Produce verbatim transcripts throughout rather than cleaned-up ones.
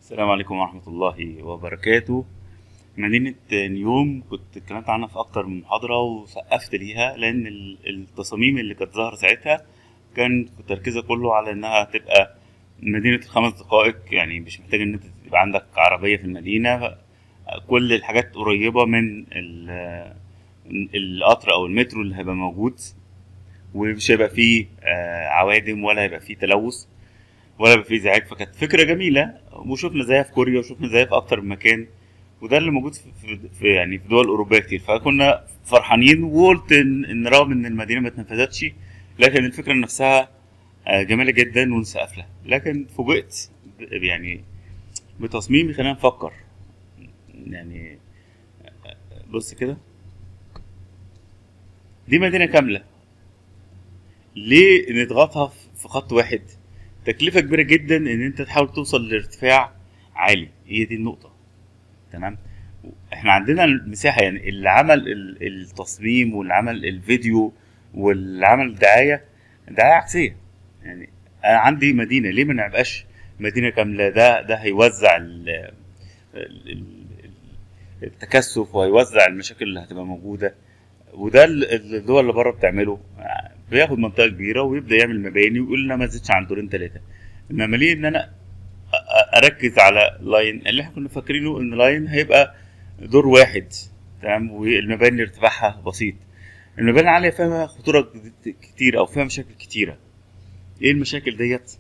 السلام عليكم ورحمة الله وبركاته. مدينة نيوم كنت اتكلمت عنها في أكتر من محاضرة وسقفت ليها لأن ال- التصاميم اللي كانت ظاهرة ساعتها كان تركيزها كله على إنها تبقى مدينة الخمس دقائق، يعني مش محتاج إن أنت تبقى عندك عربية في المدينة. كل الحاجات قريبة من ال- القطر أو المترو اللي هيبقى موجود، ومش هيبقى فيه آه، عوادم ولا هيبقى فيه تلوث ولا يبقى فيه ازعاج. فكانت فكره جميله، وشفنا زيها في كوريا وشفنا زيها في اكتر من مكان، وده اللي موجود في, في, في يعني في دول اوروبيه كتير. فكنا فرحانين، وقلت ان إن رغم ان المدينه ما اتنفذتش لكن الفكره نفسها آه، جميله جدا ونسقف لها. لكن فوجئت ب- يعني بتصميم خلينا نفكر. يعني بص كده، دي مدينه كامله، ليه نضغطها في خط واحد؟ تكلفه كبيره جدا ان انت تحاول توصل لارتفاع عالي، هي دي النقطه. تمام. احنا عندنا المساحه، يعني اللي عمل ال- التصميم واللي عمل الفيديو واللي عمل الدعايه دعايه عكسيه. يعني انا عندي مدينه، ليه ما نبقاش مدينه كامله؟ ده ده هيوزع ال- ال- ال- التكثف، وهيوزع المشاكل اللي هتبقى موجوده. وده ال- الدول اللي بره بتعمله، بياخد منطقه كبيره ويبدا يعمل مباني ويقول لنا ما تزيدش عن دورين ثلاثه. انما ليه ان انا أ- اركز على لاين اللي احنا كنا فاكرينه ان لاين هيبقى دور واحد؟ تمام. والمباني ارتفاعها بسيط. المباني العاليه فيها خطوره كتير او فيها مشاكل كتيره. ايه المشاكل ديت؟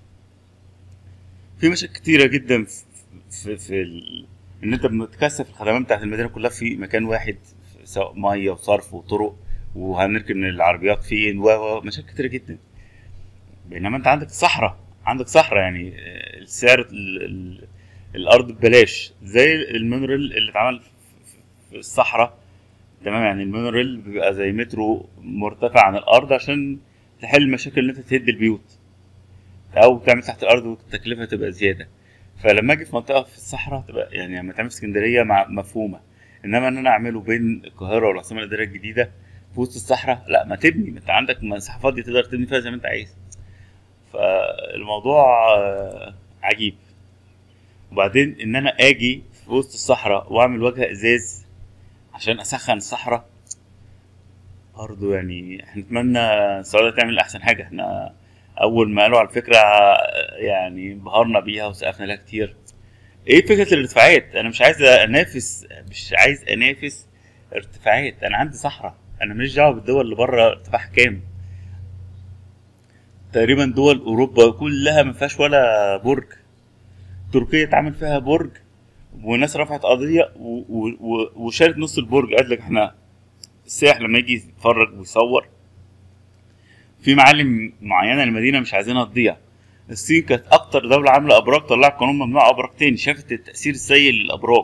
في مشاكل كتيره جدا في في, في ال... ان انت بتكثف الخدمات بتاعت المدينه كلها في مكان واحد، سواء ميه وصرف وطرق، وهنركن العربيات فين، ومشاكل كتيره جدا. بينما انت عندك صحراء، عندك صحراء يعني آه، السعر ال... ال... الارض ببلاش، زي المونوريل اللي اتعمل في الصحراء. تمام. يعني المونوريل بيبقى زي مترو مرتفع عن الارض عشان تحل مشاكل ان انت تهد البيوت او تعمل تحت الارض والتكلفه تبقى زياده. فلما اجي في منطقه في الصحراء تبقى، يعني لما تعمل في اسكندريه مع مفهومه، انما ان انا اعمله بين القاهره والعاصمه الاداريه الجديده في وسط الصحراء، لا، ما تبني، ما انت عندك مساحه فاضيه تقدر تبني فيها زي ما انت عايز. فالموضوع آه، عجيب. وبعدين ان انا اجي في وسط الصحراء واعمل واجهه ازاز عشان اسخن الصحراء، برضه يعني احنا نتمنى السعوديه تعمل احسن حاجه. احنا اول ما قالوا على الفكره يعني انبهرنا بيها وسقفنا لها كتير. ايه فكره الارتفاعات؟ انا مش عايز انافس، مش عايز انافس ارتفاعات. انا عندي صحراء، انا ماليش دعوه بالدول اللي بره ارتفاعها كام. تقريبا دول اوروبا كلها ما فيهاش ولا برج. تركيا اتعمل فيها برج وناس رفعت قضيه و- و- و- وشالت نص البرج. قال لك احنا السائح لما يجي يتفرج ويصور في معالم معينه المدينه مش عايزينها تضيع. الصين كانت اكتر دوله عامله ابراج، طلعت قانون ممنوع ابراج تاني، شافت التاثير السيء للابراج.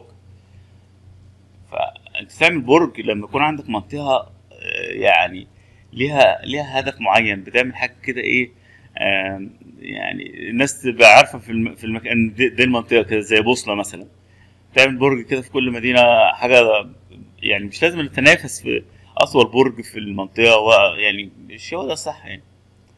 فانت تعمل برج لما يكون عندك منطقه آه، يعني ليها ليها هدف معين، بتعمل حاجه كده ايه. آم، يعني الناس تبقى عارفه في الم- في المكان دي, دي المنطقه كده زي بوصله مثلا. تعمل برج كده في كل مدينه، حاجه يعني مش لازم نتنافس في اطول برج في المنطقه، ويعني مش هو ده الصح يعني.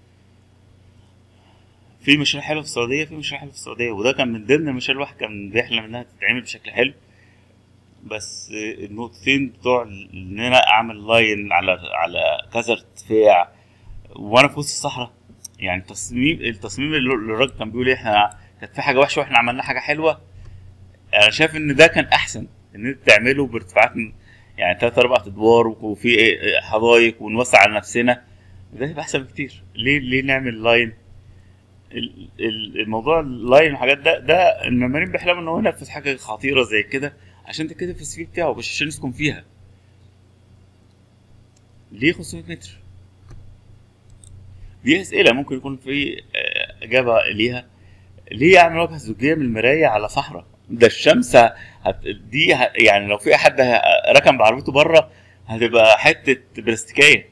في مشاريع حلوه في السعوديه، في مشاريع حلوه في السعوديه، وده كان من ضمن المشاريع الواحد كان بيحلم انها تتعمل بشكل حلو. بس النقطتين بتوع ان انا اعمل لاين على على كذا ارتفاع وانا في وسط الصحراء. يعني التصميم التصميم اللي الراجل كان بيقول إيه، احنا كانت في حاجه وحشه واحنا عملنا حاجه حلوه. انا شايف ان ده كان احسن ان انت تعمله بارتفاعات من- يعني تلات اربع ادوار، وفي إيه حدايق، ونوسع على نفسنا. ده يبقى احسن بكتير. ليه ليه نعمل لاين؟ ال- ال- الموضوع اللاين والحاجات ده ده المعماريين بيحلموا ان هو ينفذ حاجه خطيره زي كده عشان تتكتب في السي في بتاعه، مش عشان يسكن فيها. ليه خمسمية متر؟ دي اسئله ممكن يكون في آه، اجابه ليها. ليه اعمل واجهه زجاجيه من المرايه على صحراء؟ ده الشمس هت... دي ه... يعني لو في حد ه- ركن بعربيته بره هتبقى حته بلاستيكيه.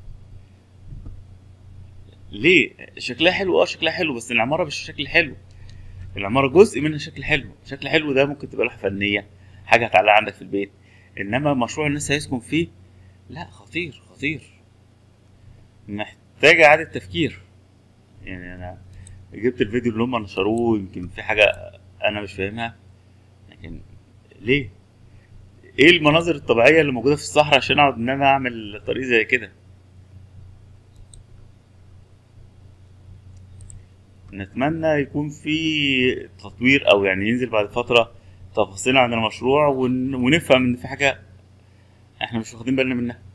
ليه؟ شكلها حلو، اه شكلها حلو، بس العماره مش شكل حلو. العمارة جزء منها شكل حلو. شكل حلو ده ممكن تبقى لوحة فنية، حاجة هتعلقها عندك في البيت. إنما مشروع الناس هيسكن فيه، لا، خطير خطير، محتاج إعادة تفكير. يعني أنا جبت الفيديو اللي هم نشروه، يمكن في حاجة أنا مش فاهمها. يعني ليه؟ ايه المناظر الطبيعيه اللي موجوده في الصحراء عشان اقعد ان انا اعمل طريق زي كده؟ نتمنى يكون في تطوير، او يعني ينزل بعد فتره تفاصيل عن المشروع ون... ونفهم ان في حاجه احنا مش واخدين بالنا منها.